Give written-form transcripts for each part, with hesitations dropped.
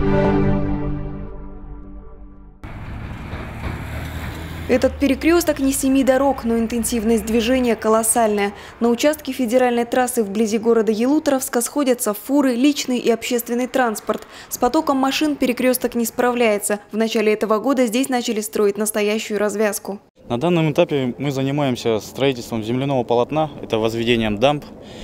Этот перекресток не 7 дорог, но интенсивность движения колоссальная. На участке федеральной трассы вблизи города Ялуторовска сходятся фуры, личный и общественный транспорт. С потоком машин перекресток не справляется. В начале этого года здесь начали строить настоящую развязку. На данном этапе мы занимаемся строительством земляного полотна, это возведением дамб,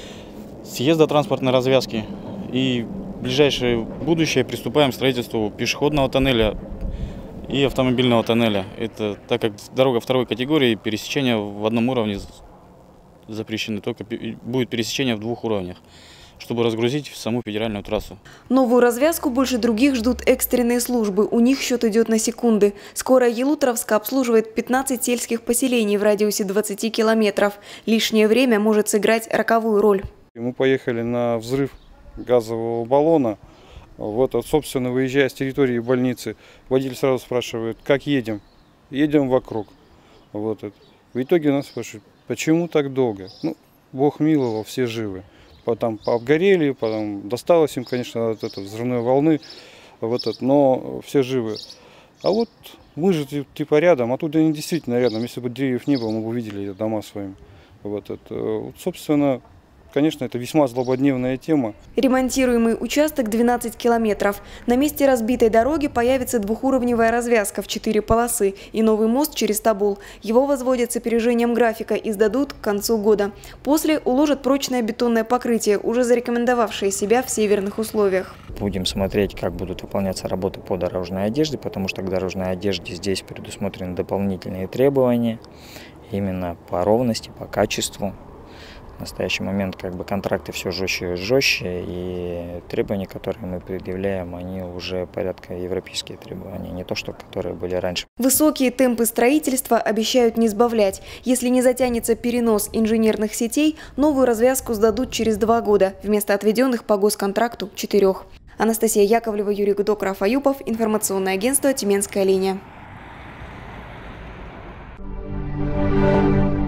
съезда транспортной развязки. И в ближайшее будущее приступаем к строительству пешеходного тоннеля и автомобильного тоннеля. Это так как дорога второй категории, пересечение в одном уровне запрещено, только будет пересечение в 2 уровнях, чтобы разгрузить саму федеральную трассу. Новую развязку больше других ждут экстренные службы. У них счет идет на секунды. Скорая Ялуторовска обслуживает 15 сельских поселений в радиусе 20 километров. Лишнее время может сыграть роковую роль. Мы поехали на взрыв газового баллона. Вот, собственно, выезжая с территории больницы, водитель сразу спрашивает, как едем? Едем вокруг. Вот это. В итоге нас спрашивают, почему так долго? Ну, Бог миловал, все живы. Потом обгорели, потом досталось им, конечно, от этой взрывной волны, вот это, но все живы. А вот мы же типа рядом, а тут они действительно рядом. Если бы деревьев не было, мы бы увидели дома своими. Вот это. Вот, собственно, конечно, это весьма злободневная тема. Ремонтируемый участок 12 километров. На месте разбитой дороги появится двухуровневая развязка в 4 полосы и новый мост через Тобол. Его возводят с опережением графика и сдадут к концу года. После уложат прочное бетонное покрытие, уже зарекомендовавшее себя в северных условиях. Будем смотреть, как будут выполняться работы по дорожной одежде, потому что к дорожной одежде здесь предусмотрены дополнительные требования именно по ровности, по качеству. В настоящий момент контракты все жестче и жестче, и требования, которые мы предъявляем, они уже порядка европейские требования, не то, что которые были раньше. Высокие темпы строительства обещают не сбавлять. Если не затянется перенос инженерных сетей, новую развязку сдадут через 2 года, вместо отведенных по госконтракту 4. Анастасия Яковлева, Юрий Гудок, Раф Аюпов, информационное агентство «Тюменская линия».